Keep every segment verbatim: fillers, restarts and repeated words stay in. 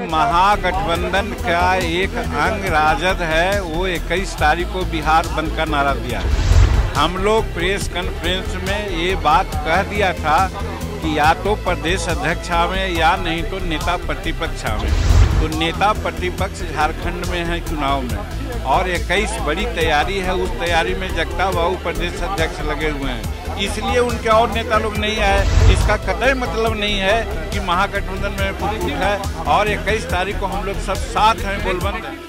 महागठबंधन का एक अंग राजद है, वो इक्कीस तारीख को बिहार बंद का नारा दिया। हम लोग प्रेस कॉन्फ्रेंस में ये बात कह दिया था कि या तो प्रदेश अध्यक्ष आवे या नहीं तो नेता प्रतिपक्ष आवे। तो नेता प्रतिपक्ष झारखंड में है चुनाव में, और इक्कीस बड़ी तैयारी है। उस तैयारी में जगता बाबू प्रदेश अध्यक्ष लगे हुए हैं, इसलिए उनके और नेता लोग नहीं आए। इसका कतई मतलब नहीं है कि महागठबंधन में कुछ कुछ है, और इक्कीस तारीख को हम लोग सब साथ हैं, गोलबंद हैं।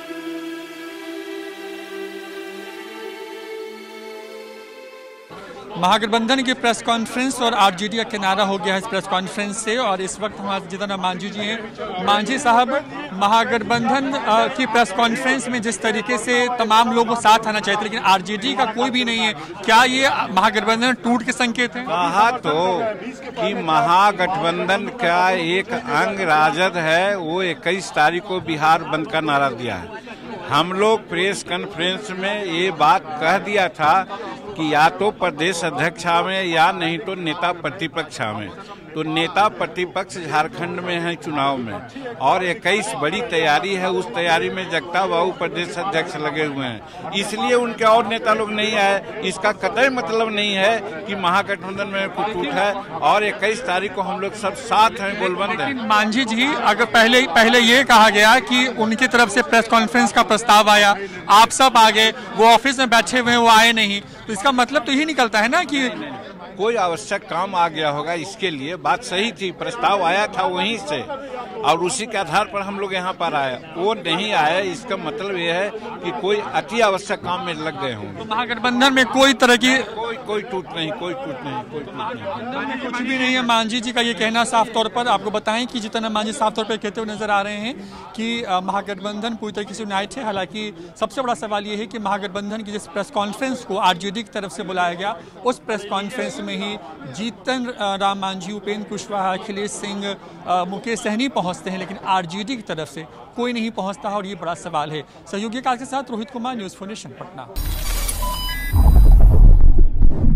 महागठबंधन की प्रेस कॉन्फ्रेंस और आरजेडी का किनारा हो गया है इस प्रेस कॉन्फ्रेंस से, और इस वक्त हमारे जितना मांझी जी हैं। मांझी साहब, महागठबंधन की प्रेस कॉन्फ्रेंस में जिस तरीके से तमाम लोगों को साथ आना चाहिए थे, लेकिन आरजेडी का कोई भी नहीं है, क्या ये महागठबंधन टूट के संकेत है? कहा तो कि महागठबंधन का एक अंग राजद है, वो इक्कीस तारीख को बिहार बंद का नारा दिया है। हम लोग प्रेस कॉन्फ्रेंस में ये बात कह दिया था कि या तो प्रदेश अध्यक्ष आवे या नहीं तो नेता प्रतिपक्ष आवे। तो नेता प्रतिपक्ष झारखंड में है चुनाव में, और इक्कीस बड़ी तैयारी है। उस तैयारी में जगता बाबू प्रदेश अध्यक्ष लगे हुए हैं, इसलिए उनके और नेता लोग नहीं आए। इसका कतई मतलब नहीं है कि महागठबंधन में कुछ टूट है, और इक्कीस तारीख को हम लोग सब साथ हैं, गोलबंद हैं। मांझी जी, अगर पहले पहले ये कहा गया कि उनकी तरफ से प्रेस कॉन्फ्रेंस का प्रस्ताव आया, आप सब आ गए, वो ऑफिस में बैठे हुए हैं, वो आए नहीं, तो इसका मतलब तो यही निकलता है ना कि कोई आवश्यक काम आ गया होगा। इसके लिए बात सही थी, प्रस्ताव आया था वहीं से, और उसी के आधार पर हम लोग यहाँ पर आए। वो नहीं आए, इसका मतलब ये है कि कोई अति आवश्यक काम में लग गए हों। तो महागठबंधन में कोई तरह की कोई कोई टूट नहीं, कोई टूट नहीं, कोई टूट नहीं, कुछ भी नहीं है। मांझी जी का ये कहना साफ तौर पर, आपको बताएं कि जितना मांझी साफ तौर पर कहते हुए नजर आ रहे हैं कि महागठबंधन पूरी तरीके से यूनाइट है। हालांकि सबसे बड़ा सवाल ये है कि महागठबंधन की जिस प्रेस कॉन्फ्रेंस को आरजेडी की तरफ से बुलाया गया, उस प्रेस कॉन्फ्रेंस में ही जीतन राम मांझी, उपेंद्र कुशवाहा, अखिलेश सिंह, मुकेश सहनी पहुंचते हैं, लेकिन आरजेडी की तरफ से कोई नहीं पहुंचता है, और ये बड़ा सवाल है। सहयोगी काल के साथ Rohit Kumar, news four nation, Patna.